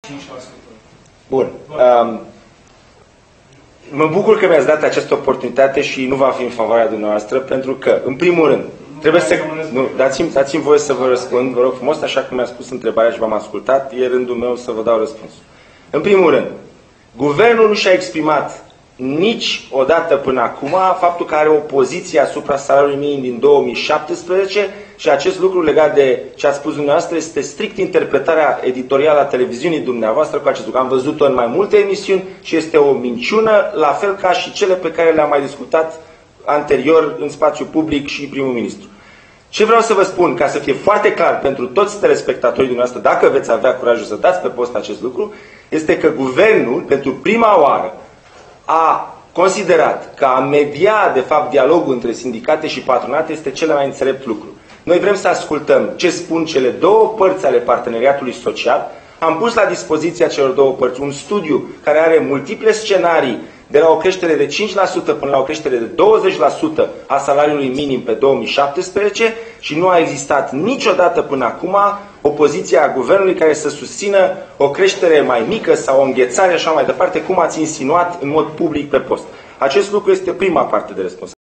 Bun. Mă bucur că mi-ați dat această oportunitate și nu va fi în favoarea dumneavoastră, pentru că, în primul rând, trebuie să... Nu, dați-mi voie să vă răspund, vă rog frumos, așa cum mi-a spus întrebarea și v-am ascultat, e rândul meu să vă dau răspunsul. În primul rând, guvernul nu și-a exprimat niciodată până acum faptul că are o poziție asupra salariului minim din 2017 și acest lucru legat de ce a spus dumneavoastră este strict interpretarea editorială a televiziunii dumneavoastră cu acest lucru. Am văzut-o în mai multe emisiuni și este o minciună, la fel ca și cele pe care le-am mai discutat anterior în spațiu public și primul ministru. Ce vreau să vă spun, ca să fie foarte clar pentru toți telespectatorii dumneavoastră, dacă veți avea curajul să dați pe post acest lucru, este că guvernul, pentru prima oară, a considerat că a media, de fapt, dialogul între sindicate și patronate este cel mai înțelept lucru. Noi vrem să ascultăm ce spun cele două părți ale parteneriatului social. Am pus la dispoziția celor două părți un studiu care are multiple scenarii, de la o creștere de 5% până la o creștere de 20% a salariului minim pe 2017 și nu a existat niciodată până acum o poziție a guvernului care să susțină o creștere mai mică sau o înghețare așa mai departe, cum ați insinuat în mod public pe post. Acest lucru este prima parte de răspuns.